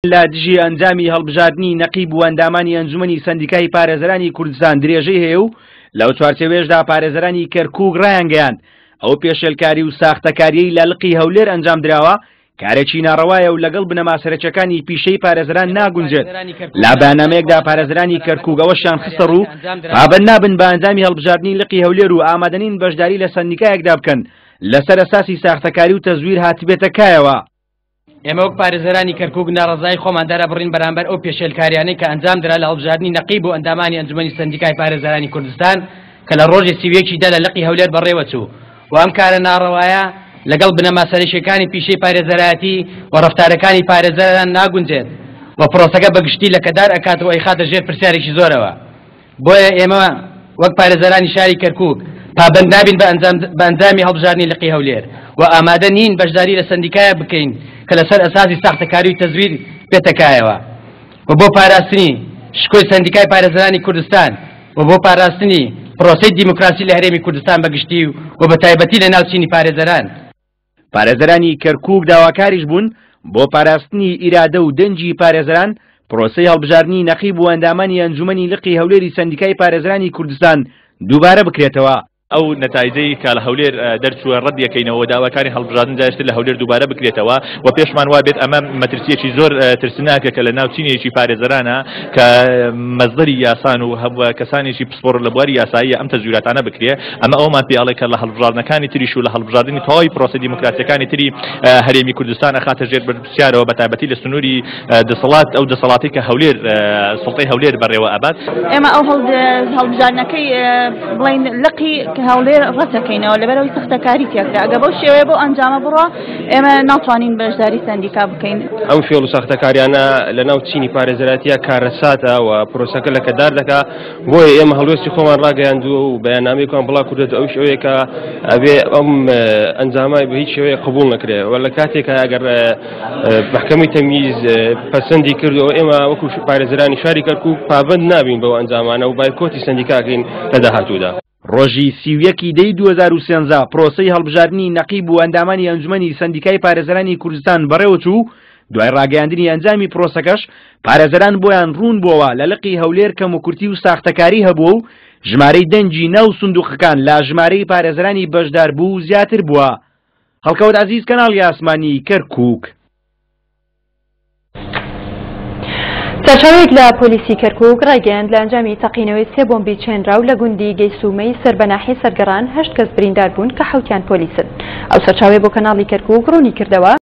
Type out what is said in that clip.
لا دژی ئەنجامی هەڵبژاردننی نەقیب و ئەندامانی ئەنجومەنی سەندیکای پارێزەرانی کوردستان درێژەی هەیە و لەو چوارچێوێژدا پارێزەرانی کەرکووک ڕایانگەیاند ئەو پێشێلکاری و ساختەکاریەی لە لقی هەولێر ئەنجام درراوە کارێکی ناڕەوایە و لەگەڵ بنەما سەرچەکانی پیشەی پارێزەران ناگونجێت. لا بەنامەیەکدا پارێزەرانی کەرکووک ئەوەشیان خستە ڕوو پابەند نابن بە ئەنجامی هەڵبژاردننی لقی هەولێر و ئامادەنین بەشداری لە سەندیکایەکدا بکەن لەسەر ئەساسی ساختەکاری و تەزویر هاتبێتە کایەوە. ئێمە وەک پارێزەرانی کەرکووک ناڕەزای خۆمان دەرە بڕین بەرامبەر ئەو پێشێلکاریانەی کە ئەنجام درا لە هەڵبژاردننی نەقیب و ئەندامانی ئەنجومەنی سەندیکای پارێزەرانی کوردستان کە لە ڕۆژی سیویەکی دا لە لقی هەولێر بەڕێوە چوو و ئەم کارە ناڕەوایە لەگەڵ بنەما سەرشیەکانی پیشەی پارێزەراتی و ڕەفتارەکانی پارێزەران ناگونجێت و پرۆسەکە بەگشتی لە کەدار ئەکاتەوە ئەی خاتە ژێر پرسیارێکی زۆرەوە. بۆیە ئێمە وەک پارێزەرانی شاری کەرکووک پابەند نابین بە ئەنجامی هەڵبژاردننی لقی هەولێر و ئامادە نین بەشداری لە سەندیکایە بکەین کە لەسەر ئەساسی ساختەکاری و تەزویر بێتەکایەوە و بۆ پاراستنی شکۆی سەندیکای پارێزەرانی کوردستان و بۆ پاراستنی پرۆسەی دیموکراسی لە هەرێمی کوردستان بەگشتی و بە تایبەتی لە ناوچینی پارێزەران. پارێزەرانی کەرکووک داواکاریش بوون بۆ پاراستنی ئیرادە و دەنجی پارێزەران پرۆسەی هەڵبژاردننی نەقیب و ئەندامانی ئەنجومەنی لقی هەولێری سەندیکای پارێزەرانی کوردستان دووبارە بکرێتەوە. ئەو نەتایجەی کە لە هەولێر دەرچووە ڕەتیەکەینەوە داواکاری هەڵبژاردن جایشتر لە هەولێر دووبارە بکرێتەوە و پێشمان وا بێت ئەمە مەترسیەکی زۆر ترسناکە کە لە ناوچینێکی پارێزەرانە کە مەزدەری یاسان و کەسانێکی پسپۆڕ لە بواری یاساییە ئەم تەزویراتانە بکرێ. ئەمە ئەومان پێڵێ کە لە هەڵبژاردنەکانی تریش و لە هەڵبژاردننی تەواوی پرۆسە دیموکراتیەکانی تری هەرێمی کوردستان خاتە ژێر بەرپرسیارەوە بە تایبەتی لە سنووری دەسەڵات ئەو دەسەڵاتی کە هەولێر سڵتەی هەولێر بەڕێوە ئەبات. ئێمە ئەو هەڵبژاردنەکەی بڵین لقی کە هەولێر ڕەتەکەینەوە لەبەرەوەی سەختەکاری تێکدا ئەگە بەو شێوەیە بۆ ئەنجامە بڕۆ ئێمە ناتوانین بەشداری سەندیکا بکەین. ئەم فێڵ و ساختەکاریانە لە ناو چینی پارێزەراتیە کارەساتە و پرۆسەکە لە کەدار دەکا بۆیە ئێمە هەڵوێستی خۆمان ڕاگەیاندووە و بەیاننامەیەکمان بڵاو کردێت ئەو شێوەیە کە ئەبێ ئەم ئەنجامای بە هیچ شێوەیە قبوڵ نەکرێ و لە کاتێکە ئەگەر محکەمەی تەمیز پەسەندی کردەوە ئێمە وەکو پارێزەرانی شاری کەرکووک پابەند نابین بەو ئەنجامانە و بایکۆتی سەندیکاکەین لە داهاتوودا. ڕۆژی سیویەکی دەی 2013 پرۆسەی هەڵبژاردننی نەقیب و ئەندامانی ئەنجومەنی سەندیکای پارێزەرانی کوردستان بەڕێوە چوو. دوای ڕاگەیاندنی ئەنجامی پرۆسەکەش پارێزەران بۆیان ڕوون بووەوە لە لقی هەولێر کەم و کورتی و ساختەکاری هەبووە و ژمارەی دەنجی ناو سندوقەکان لە ژمارەی پارێزەرانی بەشدار بوو زیاتر بووە. هەڵکەوت عەزیز کەناڵی ئاسمانی کەرکووک. سەرچاوێک لە پۆلیسی کەرکووک ڕایگەیاند لە ئەنجامی تەقینەوەی 3 بۆمبی چێنراو لە گوندی گەیسومەی سەربەناحی سەرگەڕان 8 کەس بریندار بوون کە 7یان پۆلیسن. ئەو سەرچاوێ بۆ کەناڵی کەرکووک ڕوونی کردەوە